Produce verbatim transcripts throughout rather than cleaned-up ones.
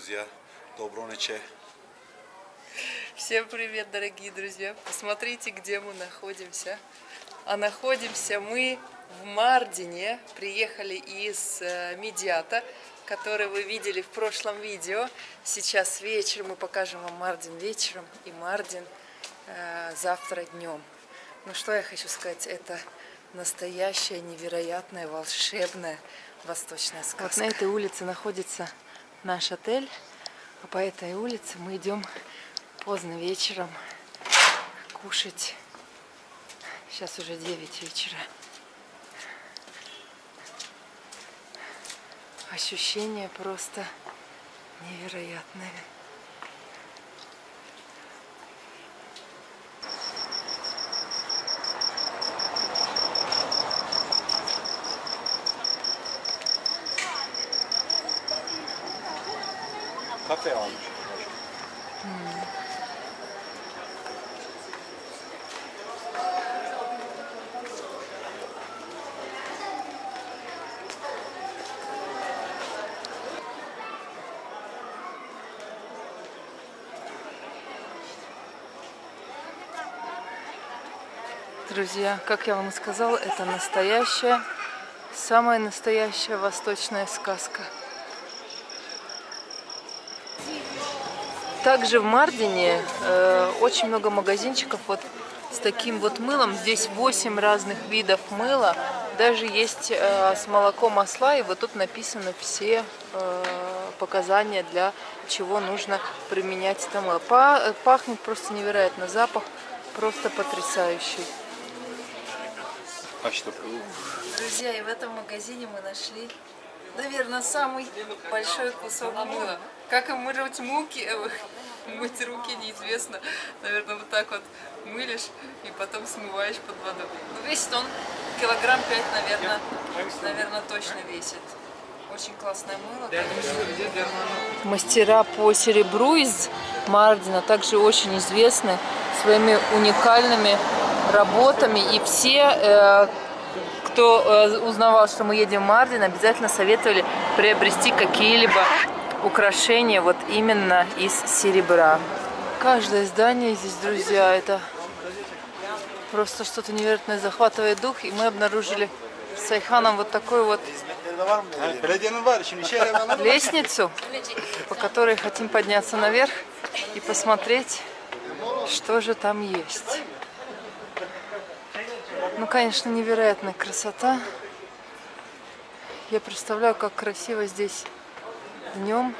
друзья. Доброй ночи. Всем привет, дорогие друзья. Посмотрите, где мы находимся. А находимся мы в Мардине. Приехали из Мидията, который вы видели в прошлом видео. Сейчас вечер, мы покажем вам Мардин вечером и Мардин э, завтра днем. Ну что я хочу сказать, это настоящая, невероятная, волшебная восточная сказка. Вот на этой улице находится наш отель, а по этой улице мы идем поздно вечером кушать. Сейчас уже девять вечера. Ощущения просто невероятные. Кафе almış. Друзья, как я вам и сказала, это настоящая, самая настоящая восточная сказка. Также в Мардине э, очень много магазинчиков вот с таким вот мылом. Здесь восемь разных видов мыла. Даже есть э, с молоком осла. И вот тут написано все э, показания, для чего нужно применять это мыло. Па пахнет просто невероятно. Запах просто потрясающий. А что? Друзья, и в этом магазине мы нашли, наверное, самый большой кусок мыла. Как им мыть муки, мыть руки, неизвестно. Наверное, вот так вот мылишь и потом смываешь под водой. Ну, весит он килограмм пять, наверное, наверное, точно весит. Очень классное мыло. Мастера по серебру из Мардина также очень известны своими уникальными работами. И все, э, кто э, узнавал, что мы едем в Мардин, обязательно советовали приобрести какие-либо украшения вот именно из серебра. Каждое здание здесь, друзья, это просто что-то невероятное, захватывает дух. И мы обнаружили с Айханом вот такой вот лестницу, по которой хотим подняться наверх и посмотреть, что же там есть. Ну, конечно, невероятная красота. Я представляю, как красиво здесь днем.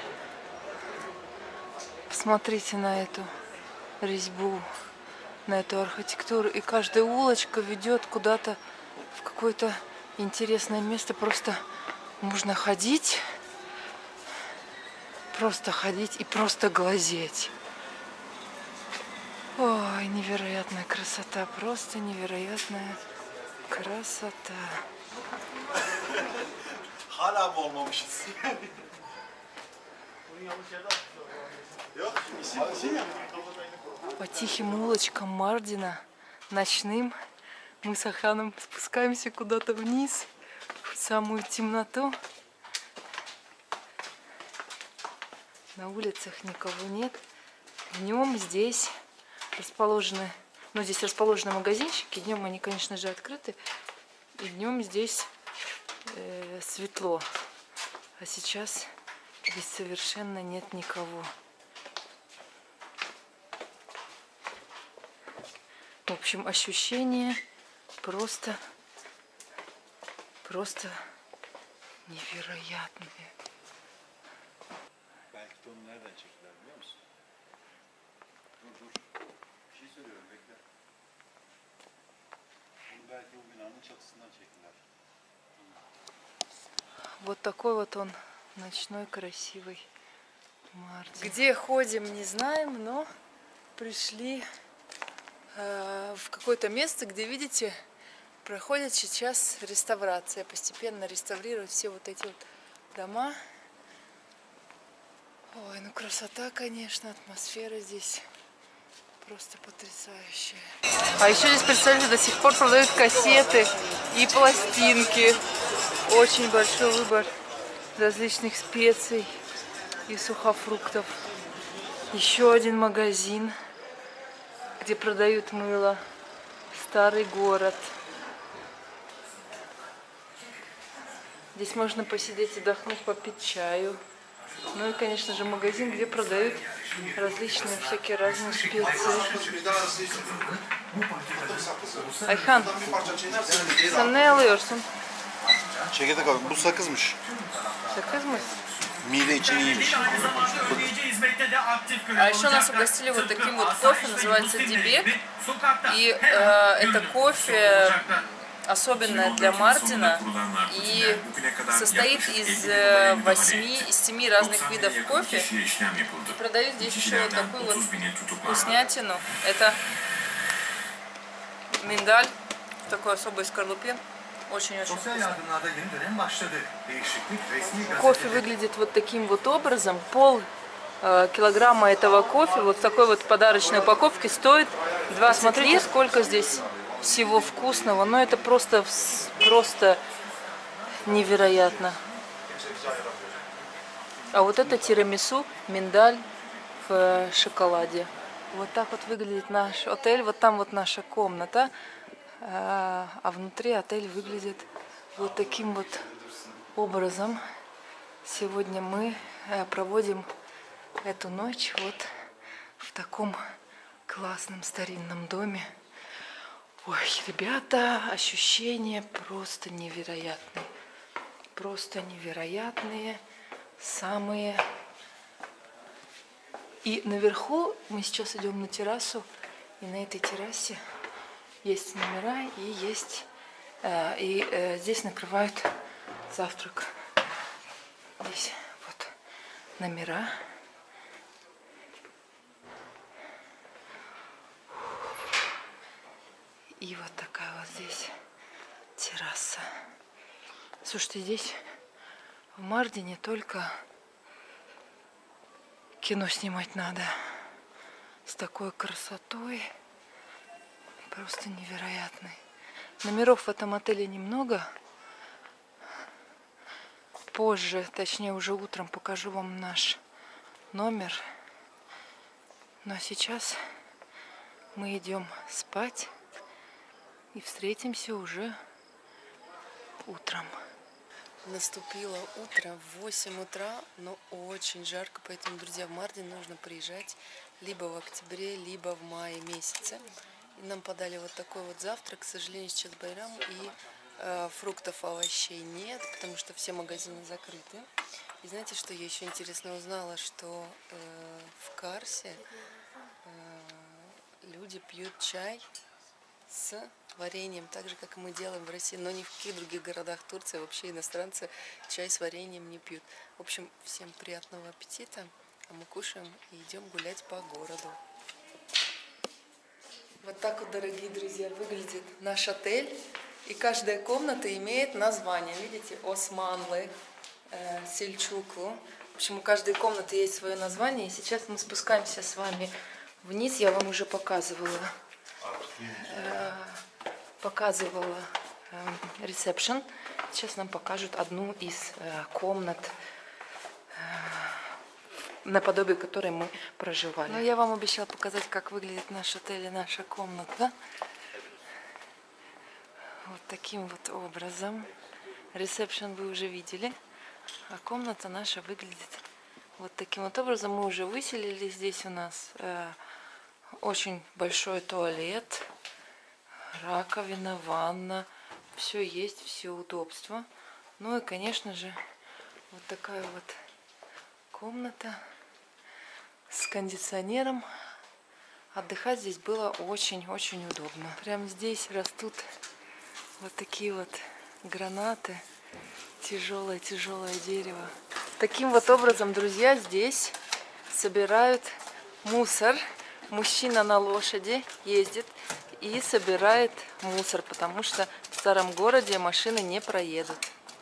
Посмотрите на эту резьбу, на эту архитектуру. И каждая улочка ведет куда-то в какое-то интересное место. Просто можно ходить, просто ходить и просто глазеть. Ой, невероятная красота, просто невероятная красота. По тихим улочкам Мардина, ночным, мы с Айханом спускаемся куда-то вниз, в самую темноту. На улицах никого нет. Днем здесь расположены, ну здесь расположены магазинчики. Днем они, конечно же, открыты. И днем здесь э, светло. А сейчас здесь совершенно нет никого. В общем, ощущения просто, просто невероятные. Вот такой вот он, ночной красивый Мардин. Где ходим, не знаем, но пришли э, в какое-то место, где, видите, проходит сейчас реставрация. Постепенно реставрируют все вот эти вот дома. Ой, ну красота, конечно, атмосфера здесь просто потрясающая. А еще здесь, представляете, до сих пор продают кассеты и пластинки. Очень большой выбор различных специй. и сухофруктов. Еще один магазин, где продают мыло. Старый город. Здесь можно посидеть, отдохнуть, попить чаю. Ну и, конечно же, магазин, где продают различные всякие разные специи. Ayhan, sen ne alıyorsun? Çekirdek abi. Bu sakızmış. Sakız mı? Mide için iyiymiş. А еще нас угостили вот таким вот кофе, называется Дибек. И э, это кофе особенное для Мардина и состоит из э, восьми, из семи разных видов кофе. И продают здесь еще вот такую вот вкуснятину. Это миндаль в такой особой скорлупе. Очень-очень вкусно. Кофе выглядит вот таким вот образом. Пол э, килограмма этого кофе вот в такой вот подарочной упаковке стоит двадцать лир. Смотрите, сколько здесь всего вкусного. Но это просто, просто невероятно. А вот это тирамису, миндаль в шоколаде. Вот так вот выглядит наш отель. Вот там вот наша комната. А внутри отель выглядит вот таким вот образом. Сегодня мы проводим эту ночь вот в таком классном старинном доме. Ой, ребята, ощущения просто невероятные. Просто невероятные. Самые. И наверху мы сейчас идем на террасу. И на этой террасе есть номера и есть э, и э, здесь накрывают завтрак. Здесь вот номера. И вот такая вот здесь терраса. Слушайте, здесь в Мардине только кино снимать надо. С такой красотой. Просто невероятный. Номеров в этом отеле немного. Позже, точнее уже утром покажу вам наш номер. Но сейчас мы идем спать и встретимся уже утром. Наступило утро в восемь утра, но очень жарко, поэтому, друзья, в Мардин нужно приезжать либо в октябре, либо в мае месяце. И нам подали вот такой вот завтрак. К сожалению, сейчас байрам, и э, фруктов, овощей нет, потому что все магазины закрыты. И знаете, что я еще интересно узнала, что э, в Карсе э, люди пьют чай с вареньем, так же, как и мы делаем в России, но ни в каких других городах Турции вообще иностранцы чай с вареньем не пьют. В общем, всем приятного аппетита, а мы кушаем и идем гулять по городу. Вот так вот, дорогие друзья, выглядит наш отель. И каждая комната имеет название. Видите, Османлы, э, Сельчуклу. В общем, у каждой комнаты есть свое название. И сейчас мы спускаемся с вами вниз. Я вам уже показывала. Э, показывала ресепшн. Сейчас нам покажут одну из э, комнат, э, наподобие которой мы проживали. Но я вам обещала показать, как выглядит наш отель и наша комната. Вот таким вот образом. Ресепшн вы уже видели. А комната наша выглядит вот таким вот образом. Мы уже выселили. Здесь у нас э, очень большой туалет, раковина, ванна. Все есть, все удобство. Ну и, конечно же, вот такая вот комната с кондиционером. Отдыхать здесь было очень-очень удобно. Прямо здесь растут вот такие вот гранаты. Тяжелое-тяжелое дерево. Таким вот образом, друзья, здесь собирают мусор. Мужчина на лошади ездит и собирает мусор, потому что в старом городе машины не проедут.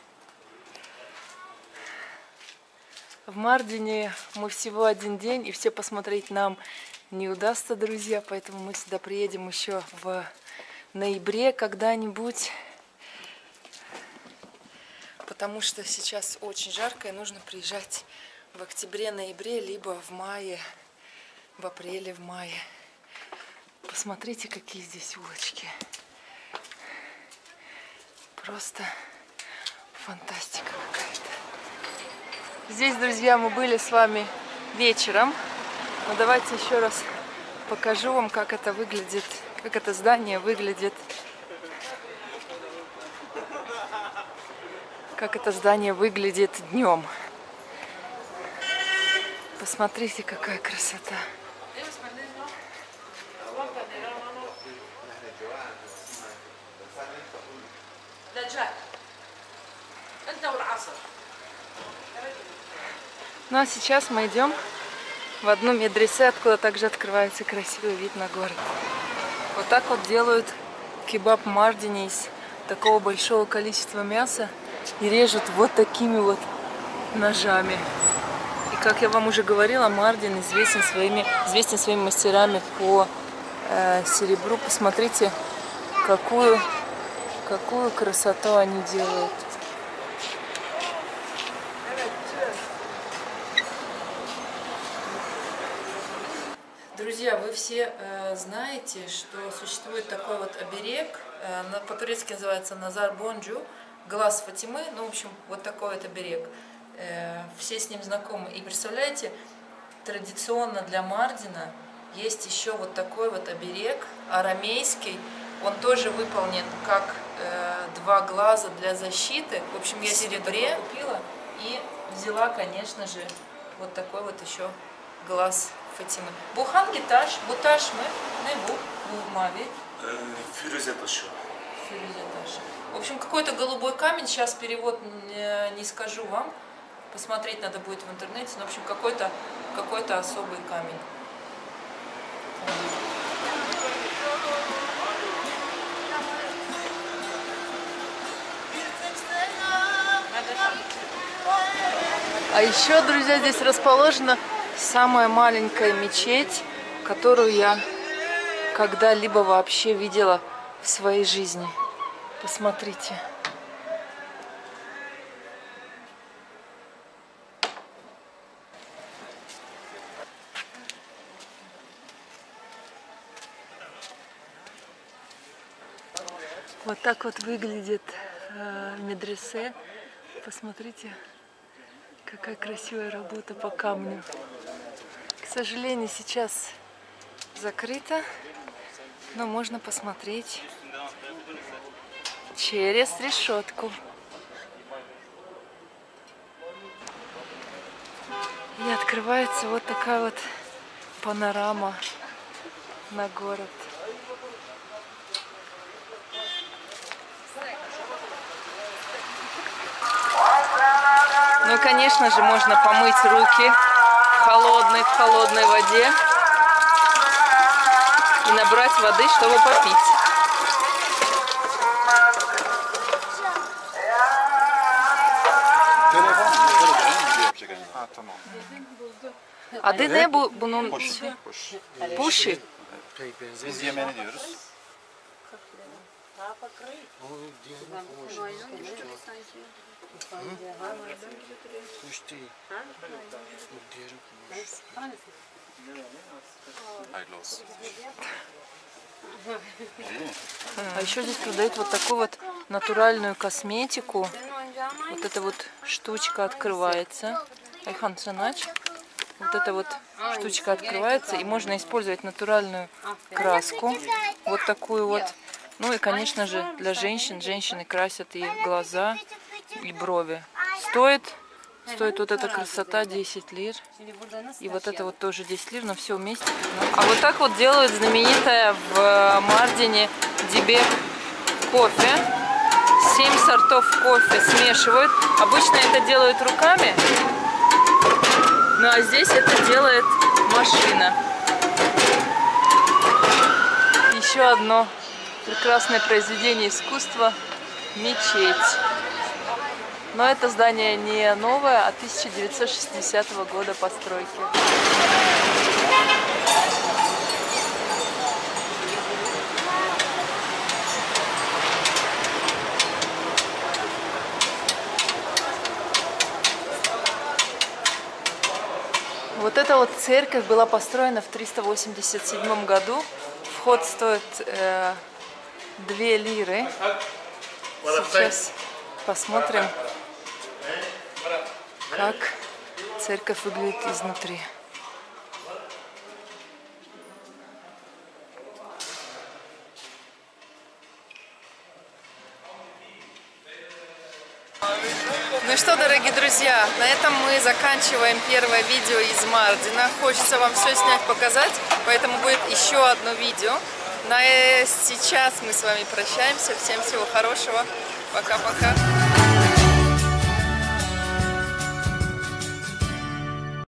В Мардине мы всего один день, и все посмотреть нам не удастся, друзья, поэтому мы сюда приедем еще в ноябре когда-нибудь, потому что сейчас очень жарко и нужно приезжать в октябре-ноябре, либо в мае, в апреле, в мае. Посмотрите, какие здесь улочки. Просто фантастика какая-то. Здесь, друзья, мы были с вами вечером. Но давайте еще раз покажу вам, как это выглядит, как это здание выглядит. Как это здание выглядит днем. Посмотрите, какая красота. Ну а сейчас мы идем в одну медресе, откуда также открывается красивый вид на город. Вот так вот делают кебаб в Мардине из такого большого количества мяса и режут вот такими вот ножами. И как я вам уже говорила, Мардин известен своими, известен своими мастерами по э, серебру. Посмотрите, какую, какую красоту они делают. Друзья, вы все э, знаете, что существует такой вот оберег, э, по-турецки называется Назар Бонджу, глаз Фатимы, ну, в общем, вот такой вот оберег. Э, все с ним знакомы. И представляете, традиционно для Мардина есть еще вот такой вот оберег, арамейский, он тоже выполнен как э, два глаза для защиты. В общем, я серебре купила и взяла, конечно же, вот такой вот еще глаз Фатимы. Бухан гиташ, буташ мы, не бу, бу мави. Фирюзе таşı. Фирюзе таşı. В общем, какой-то голубой камень, сейчас перевод не, не скажу вам, посмотреть надо будет в интернете, но, в общем, какой-то какой-то особый камень. А еще, друзья, здесь расположена самая маленькая мечеть, которую я когда-либо вообще видела в своей жизни. Посмотрите. Вот так вот выглядит э, медресе. Посмотрите, какая красивая работа по камню. К сожалению, сейчас закрыто, но можно посмотреть через решетку. И открывается вот такая вот панорама на город. Ну и, конечно же, можно помыть руки в холодной, в холодной воде и набрать воды, чтобы попить. Adı ne bu bunun? Puşi. Biz Yemeni diyoruz. А еще здесь продают вот такую вот натуральную косметику. Вот эта вот штучка открывается. Айхан Санач. Вот эта вот штучка открывается, и можно использовать натуральную краску. Вот такую вот. Ну и, конечно же, для женщин. Женщины красят и глаза, и брови. Стоит, стоит вот эта красота десять лир. И вот это вот тоже десять лир, но все вместе. А вот так вот делают знаменитое в Мардине дибек кофе. Семь сортов кофе смешивают. Обычно это делают руками. Ну а здесь это делает машина. Еще одно прекрасное произведение искусства – мечеть. Но это здание не новое, а тысяча девятьсот шестидесятого года постройки. Вот эта вот церковь была построена в триста восемьдесят седьмом году. Вход стоит э, две лиры. Сейчас посмотрим, как церковь выглядит изнутри. Ну и что, дорогие друзья, на этом мы заканчиваем первое видео из Мардина. Хочется вам все снять, показать, поэтому будет еще одно видео. На сейчас мы с вами прощаемся. Всем всего хорошего. Пока-пока.